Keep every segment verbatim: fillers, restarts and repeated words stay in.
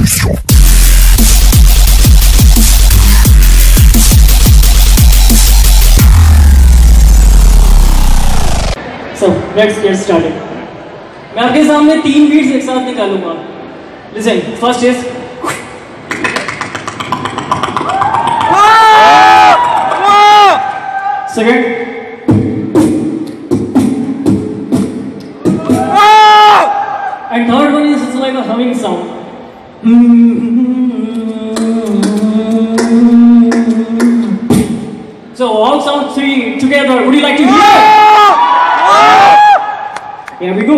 So let's get started. मैं आपके सामने तीन बीट्स एक साथ निकालूंगा. Listen, first is second and third one is it's like a humming sound. So all sound three together. Would you like to hear? Here we go.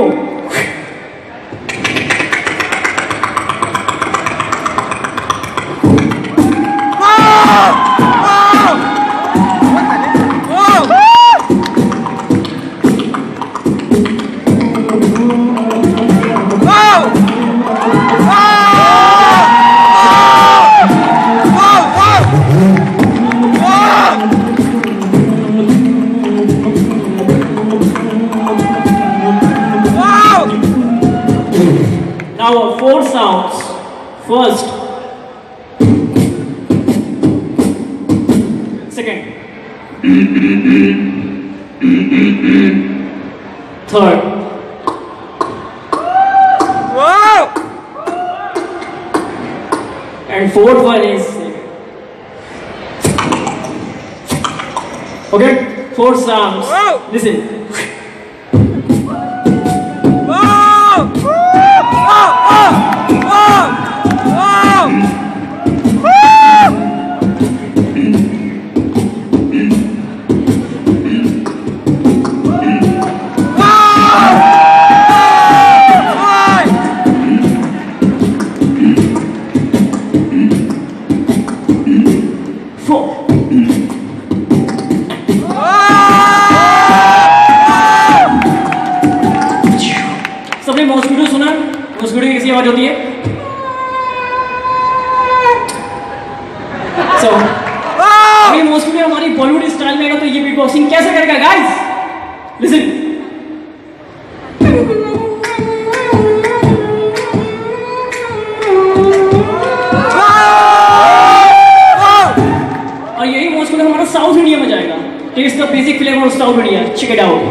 Now four sounds. First, second, third, wow, and fourth one is okay. Four sounds. Wow. Listen. सबने mosquito सुना? Mosquito की कैसी आवाज होती है? So, अभी mosquito हमारी Bollywood style में आएगा तो ये बीटबॉक्सिंग कैसे करेगा गाइस? Listen. और यही मॉस्किटो हमारा साउथ इंडिया में जाएगा. Taste the basic flavour of south India. Check it out.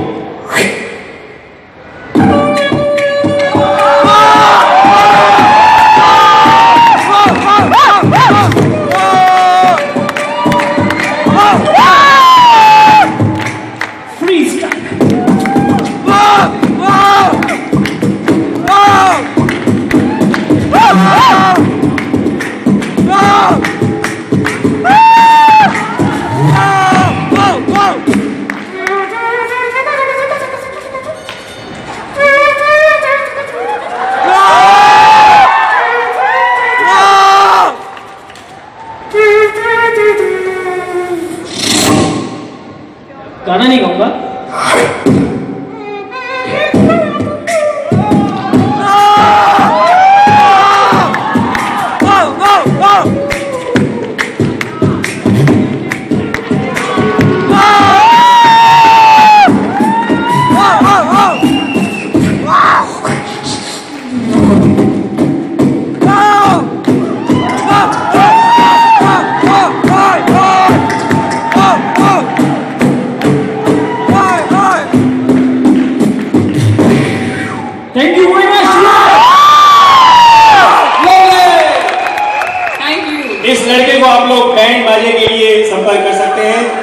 गाना नहीं गाऊंगा. Thank you very much. इस लड़के को आप लोग बैंड बाजे के लिए संपर्क कर सकते हैं.